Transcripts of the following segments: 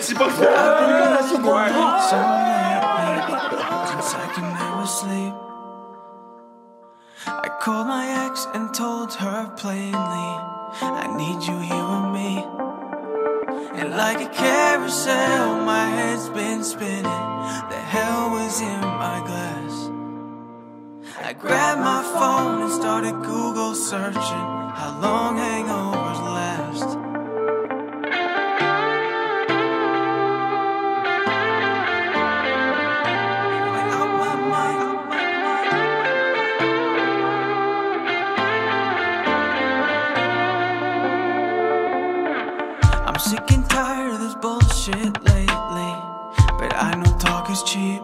c'est pas ça. I called my ex and told her plainly, I need you here with me. And like a carousel, my head's been spinning. The hell was in my glass? I grabbed my phone and started Google searching how long hangovers last. I'm sick and tired of this bullshit lately, but I know talk is cheap.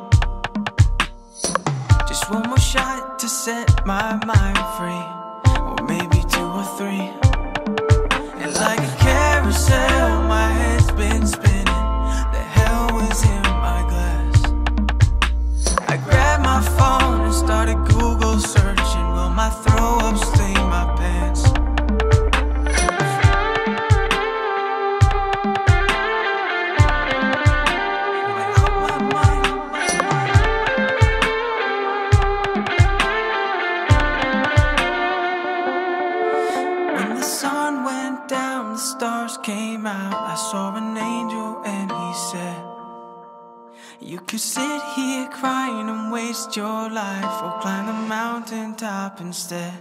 Just one more shot to set my mind free, or maybe 2 or 3. And like a carousel, my head's been spinning. The hell was in my glass? I grabbed my phone and started Google searching. Will my throw up stain my pants? Stars came out, I saw an angel and he said, you could sit here crying and waste your life, or climb the mountaintop instead.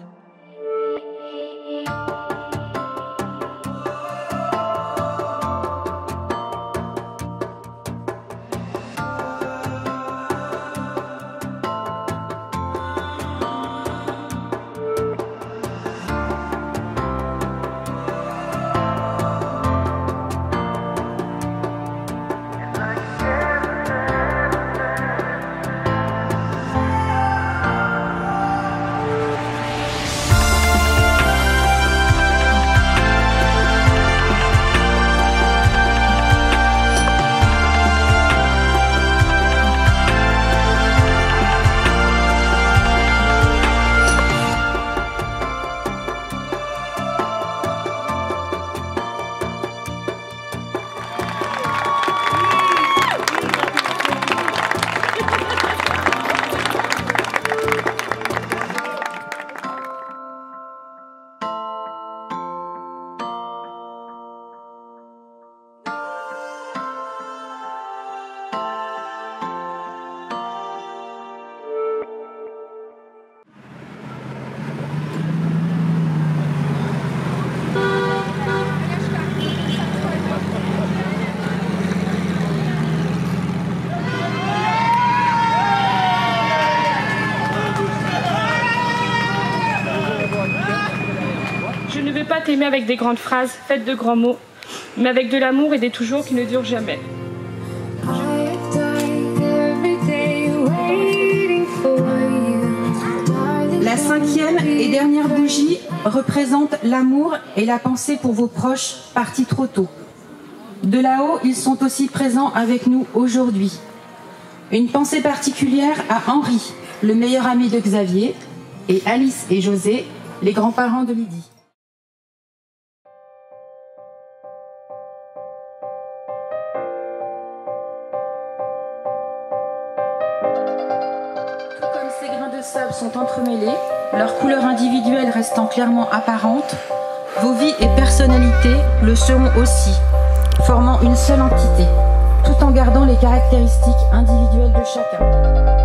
Je ne veux pas t'aimer avec des grandes phrases faites de grands mots, mais avec de l'amour et des toujours qui ne durent jamais. La 5e et dernière bougie représente l'amour et la pensée pour vos proches partis trop tôt. De là-haut, ils sont aussi présents avec nous aujourd'hui. Une pensée particulière à Henri, le meilleur ami de Xavier, et Alice et José, les grands-parents de Lydie. Tout comme ces grains de sable sont entremêlés, leurs couleurs individuelles restant clairement apparentes, vos vies et personnalités le seront aussi, formant une seule entité, tout en gardant les caractéristiques individuelles de chacun.